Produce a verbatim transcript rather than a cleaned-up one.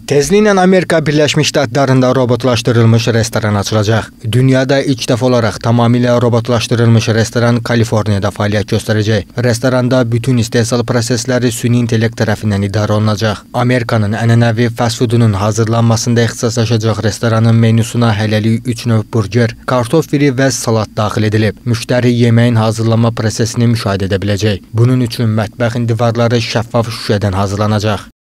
Tezliklə Amerika Birləşmiş Ştatlarında robotlaşdırılmış restoran açılacaq. Dünyada ilk dəfə olaraq tamamilə robotlaşdırılmış restoran Kaliforniyada fəaliyyət göstərəcək. Restoranda bütün istehsal prosesləri süni intellekt tərəfindən idarə olunacaq. Amerikanın ənənəvi fast foodunun hazırlanmasında ixtisaslaşacaq restoranın menüsuna hələlik üç növ burger, kartof firi və salat daxil edilib. Müştəri yeməyin hazırlanma prosesini müşahidə edə biləcək. Bunun üçün mətbəxin divarları şəffaf şüşədən hazırlanacaq.